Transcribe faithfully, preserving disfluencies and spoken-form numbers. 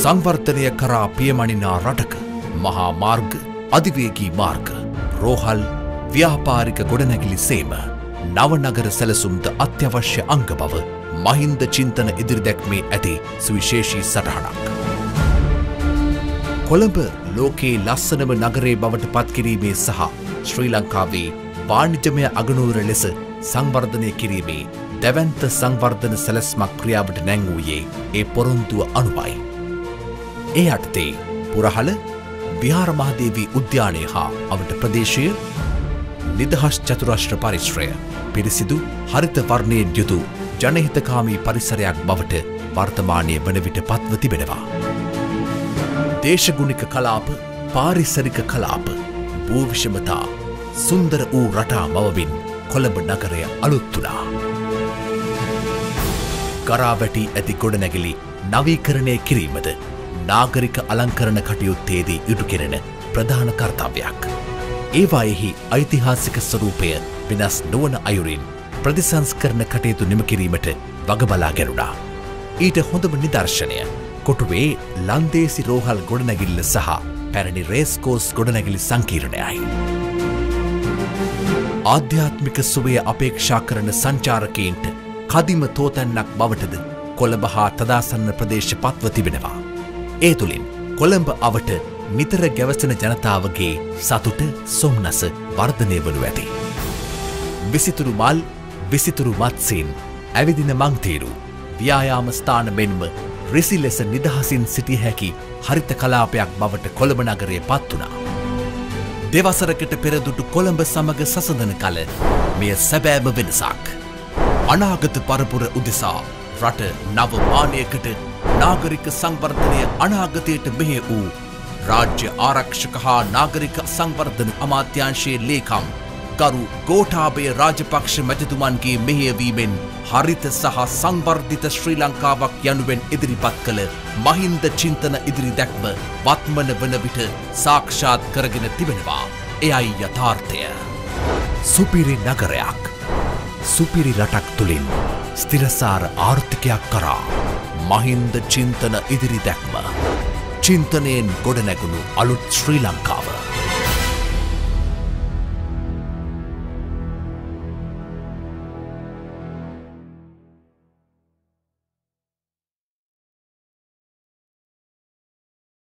සංවර්ධනය කරා පියමනිනා රටක මහා මාර්ග, අධිවේගී මාර්ග, රෝහල්, ව්‍යාපාරික ගොඩනැගිලි සේම නවනගර සැලසුම්ද අත්‍යවශ්‍ය අංග බව මහින්ද චින්තන ඉදිරිදැක්මේ ඇති සුවිශේෂී සටහනක්. කොළඹ ලෝකයේ ලස්සනම නගරේ බවට පත්කිරීමේ සහ ශ්‍රී ලංකාවේ වාණිජමය අගනුවර ලෙස සංවර්ධනය කිරීමේ දැවැන්ත සංවර්ධන සැලැස්මක් ක්‍රියාවට නැංවූයේ ඒ පොරොන්දුව අනුවයි. ඒ යටතේ පුරහල විහාර මහදේවී උද්‍යානය හා අවට ප්‍රදේශය නිදහස් චතුරාශ්‍ර පරිශ්‍රය පිරිසිදු හරිත වර්ණයෙන් යුතු ජනහිතකාමී පරිසරයක් බවට වර්තමානය වන විට පත්ව තිබෙනවා. දේශගුණික කලාප, පාරිසරික කලාප, භූවිෂමතා සුන්දර වූ රටා මවමින් කොළඹ නගරය අලුත් වුණා. ගරා වැටී ඇති ගොඩනැගිලි නවීකරණය කිරීමද නාගරික අලංකරණ කටයුත්තේදී ඉටු කෙරෙන ප්‍රධාන කර්තව්‍යයක්. ඒවායෙහි ඓතිහාසික ස්වරූපය වෙනස් නොවන අයුරින් ප්‍රතිසංස්කරණ කටයුතු නිම කිරීමට වගබලා ගැනුණා. ඊට හොඳම නිදර්ශනය කොටුවේ ලන්දේසි රෝහල් ගොඩනැගිල්ල සහ පැරණි රේස්කෝස් ගොඩනැගිලි සංකීර්ණයයි. ආධ්‍යාත්මික සුවය අපේක්ෂා කරන සංචාරකයින්ට කදිම තෝතැන්නක් බවටද කොළඹ හා තදාසන්න ප්‍රදේශ පත්ව තිබෙනවා. ඒ තුළින් කොළඹ අවට නිතර ගැවසෙන ජනතාවගේ සතුට සොම්නස වර්ධනය වනු ඇති. විසිතුරු මල්, විසිතුරු මත්සීන්, ඇවිදින මංතීරු, ව්‍යායාම ස්ථාන මෙන්ම රිසි ලෙස නිදහසින් සිටිය හැකි හරිත කලාපයක් බවට කොළඹ නගරය පත් වුණා. දෙවසරකට පෙරදුටු කොළඹ සමග සසඳන කල මෙය සැබෑම වෙනසක්. අනාගත පරපුර උදෙසා රට නව මානයකට නාගරික සංවර්ධනය අනාගතයට මෙහෙ වූ රාජ්‍ය ආරක්ෂක හා නාගරික සංවර්ධන අමාත්‍යාංශයේ ලේකම් ගරු ගෝඨාභය රාජපක්ෂ මැතිතුමන්ගේ මෙහෙයවීමෙන් හරිත සහ සංවර්ධිත ශ්‍රී ලංකාවක් යනුවෙන් ඉදිරිපත් කළ මහින්ද චින්තන ඉදිරි දැක්ම වත්මන වන විට සාක්ෂාත් කරගෙන තිබෙනවා. එයයි යථාර්ථය. සුපිරි නගරයක්, සුපිරි රටක් තුළින් ස්ථිරසාර ආර්ථිකයක් කරා මහින්ද චින්තන ඉදිරි දැක්ම. චින්තනයෙන් ගොඩනැගුණු අලුත් ශ්‍රී ලංකාව.